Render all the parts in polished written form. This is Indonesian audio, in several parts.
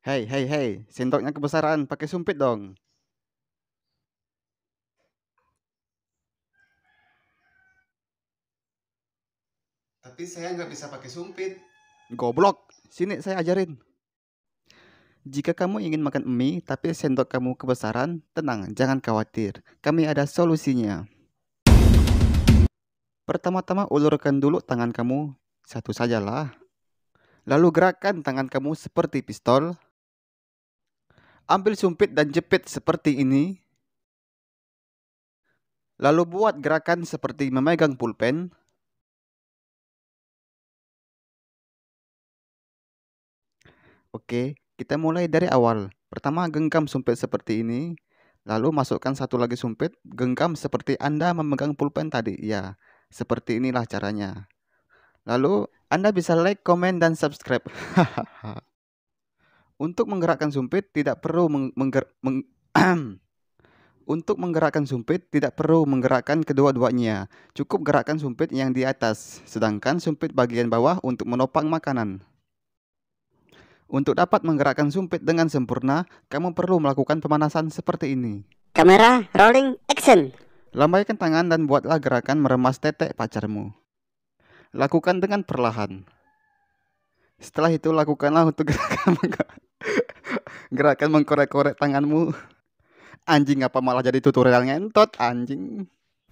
Hei, hei, hei, sendoknya kebesaran, pakai sumpit dong. Tapi saya nggak bisa pakai sumpit. Goblok, sini saya ajarin. Jika kamu ingin makan mie tapi sendok kamu kebesaran, tenang, jangan khawatir. Kami ada solusinya. Pertama-tama ulurkan dulu tangan kamu, satu sajalah. Lalu gerakkan tangan kamu seperti pistol. Ambil sumpit dan jepit seperti ini. Lalu buat gerakan seperti memegang pulpen. Oke, kita mulai dari awal. Pertama, genggam sumpit seperti ini. Lalu masukkan satu lagi sumpit, genggam seperti Anda memegang pulpen tadi. Ya, seperti inilah caranya. Lalu, Anda bisa like, komen, dan subscribe. Untuk menggerakkan sumpit tidak perlu Untuk menggerakkan sumpit tidak perlu menggerakkan kedua-duanya. Cukup gerakkan sumpit yang di atas, sedangkan sumpit bagian bawah untuk menopang makanan. Untuk dapat menggerakkan sumpit dengan sempurna, kamu perlu melakukan pemanasan seperti ini. Kamera rolling action. Lambaikan tangan dan buatlah gerakan meremas tetek pacarmu. Lakukan dengan perlahan. Setelah itu lakukanlah untuk gerakan mengkorek-korek tanganmu. Anjing, apa malah jadi tutorial ngentot, anjing.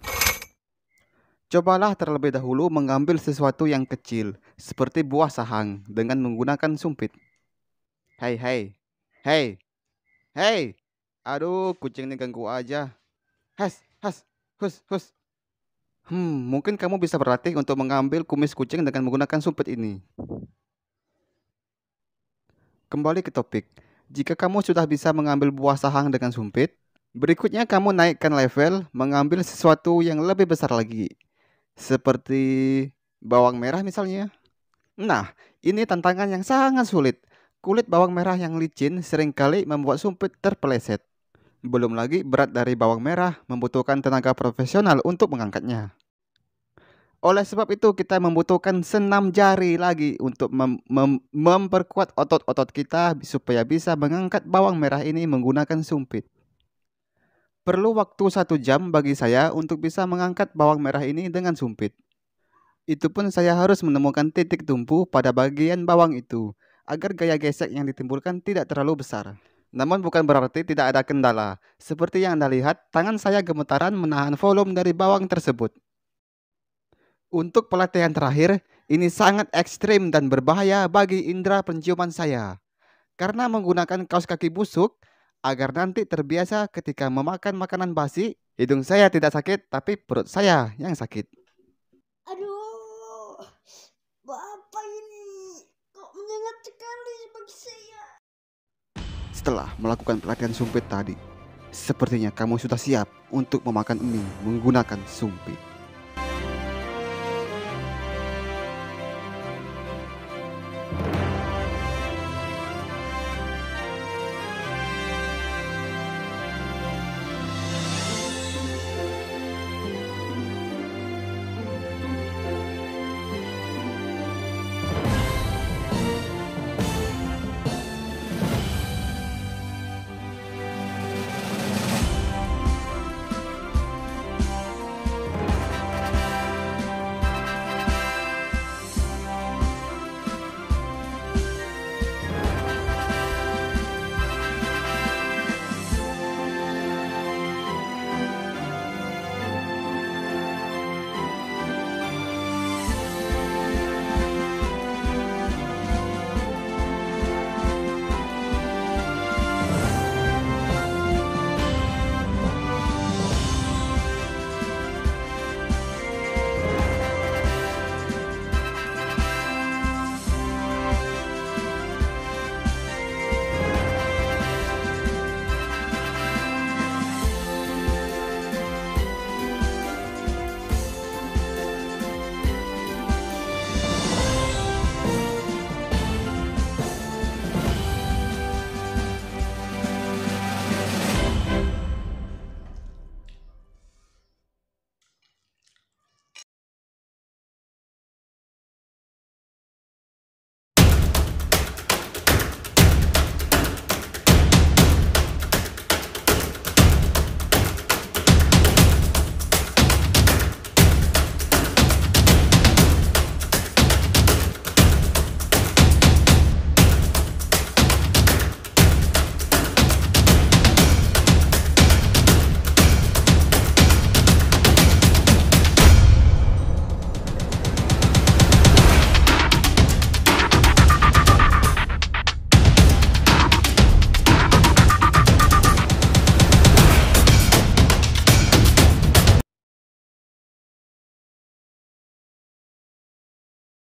Cobalah terlebih dahulu mengambil sesuatu yang kecil, seperti buah sahang, dengan menggunakan sumpit. Hei, hei, hei, hei. Aduh, kucing ini ganggu aja. Has, hus. Mungkin kamu bisa berlatih untuk mengambil kumis kucing dengan menggunakan sumpit ini. Kembali ke topik. Jika kamu sudah bisa mengambil buah sahang dengan sumpit, berikutnya kamu naikkan level mengambil sesuatu yang lebih besar lagi. Seperti bawang merah misalnya. Nah, ini tantangan yang sangat sulit. Kulit bawang merah yang licin seringkali membuat sumpit terpeleset. Belum lagi berat dari bawang merah membutuhkan tenaga profesional untuk mengangkatnya. Oleh sebab itu kita membutuhkan senam jari lagi untuk memperkuat otot-otot kita supaya bisa mengangkat bawang merah ini menggunakan sumpit. Perlu waktu 1 jam bagi saya untuk bisa mengangkat bawang merah ini dengan sumpit. Itu pun saya harus menemukan titik tumpu pada bagian bawang itu, agar gaya gesek yang ditimbulkan tidak terlalu besar. Namun bukan berarti tidak ada kendala. Seperti yang Anda lihat, tangan saya gemetaran menahan volume dari bawang tersebut. Untuk pelatihan terakhir, ini sangat ekstrim dan berbahaya bagi indera penciuman saya. Karena menggunakan kaos kaki busuk, agar nanti terbiasa ketika memakan makanan basi, hidung saya tidak sakit, tapi perut saya yang sakit. Aduh, Bapak ini kok menyengat sekali bagi saya. Setelah melakukan pelatihan sumpit tadi, sepertinya kamu sudah siap untuk memakan mie menggunakan sumpit.